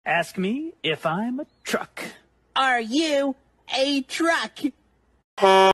Ask me if I'm a truck. Are you a truck?